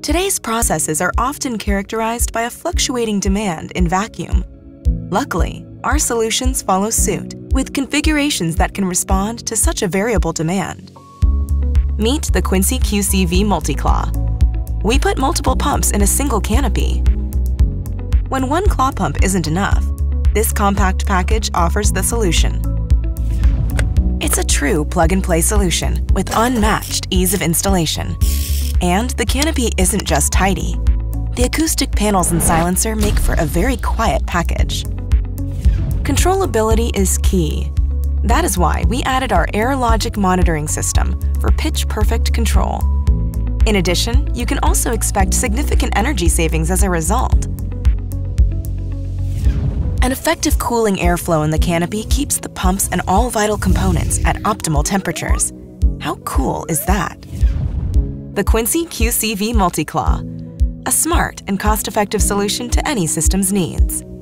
Today's processes are often characterized by a fluctuating demand in vacuum. Luckily, our solutions follow suit with configurations that can respond to such a variable demand. Meet the Quincy QCV Multi-Claw. We put multiple pumps in a single canopy. When one claw pump isn't enough, this compact package offers the solution. It's a true plug-and-play solution with unmatched ease of installation. And the canopy isn't just tidy. The acoustic panels and silencer make for a very quiet package. Controllability is key. That is why we added our AirLogic monitoring system for pitch-perfect control. In addition, you can also expect significant energy savings as a result. An effective cooling airflow in the canopy keeps the pumps and all vital components at optimal temperatures. How cool is that? The Quincy QCV Multi-Claw, a smart and cost-effective solution to any system's needs.